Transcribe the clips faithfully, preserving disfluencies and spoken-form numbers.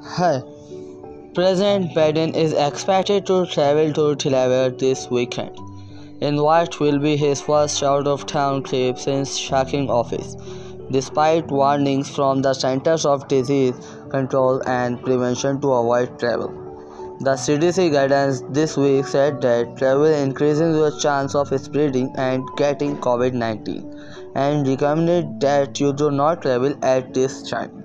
Hi. President Biden is expected to travel to Delaware this weekend, in what will be his first out-of-town trip since taking office, despite warnings from the Centers of Disease Control and Prevention to avoid travel. The C D C guidance this week said that travel increases your chance of spreading and getting COVID nineteen and recommended that you do not travel at this time.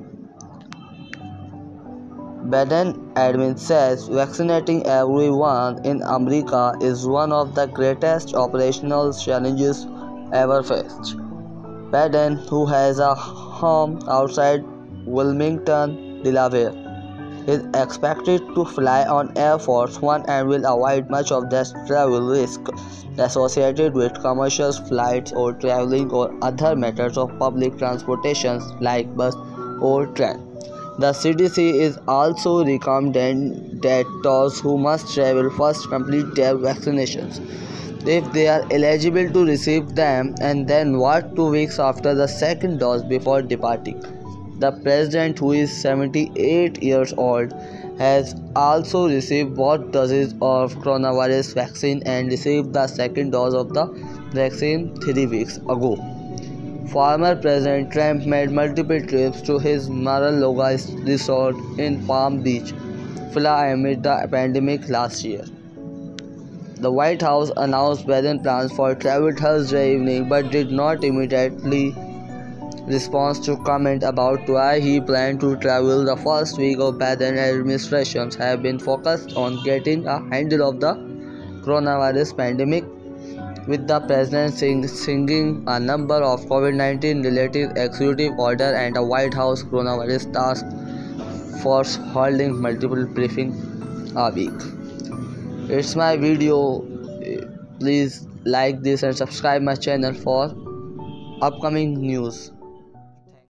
Biden admin says vaccinating everyone in America is one of the greatest operational challenges ever faced. Biden, who has a home outside Wilmington, Delaware, is expected to fly on Air Force One and will avoid much of the travel risk associated with commercial flights or traveling or other methods of public transportation like bus or train. The C D C is also recommending that those who must travel first complete their vaccinations, if they are eligible to receive them, and then wait two weeks after the second dose before departing. The president, who is seventy-eight years old, has also received both doses of coronavirus vaccine and received the second dose of the vaccine three weeks ago. Former President Trump made multiple trips to his Mar-a-Lago resort in Palm Beach, Florida amid the pandemic last year. The White House announced Biden plans for travel Thursday evening but did not immediately respond to comment about why he planned to travel. The first week of Biden administrations have been focused on getting a handle of the coronavirus pandemic, with the president sing, singing a number of COVID nineteen related executive orders and a White House coronavirus task force holding multiple briefings a week. It's my video. Please like this and subscribe my channel for upcoming news.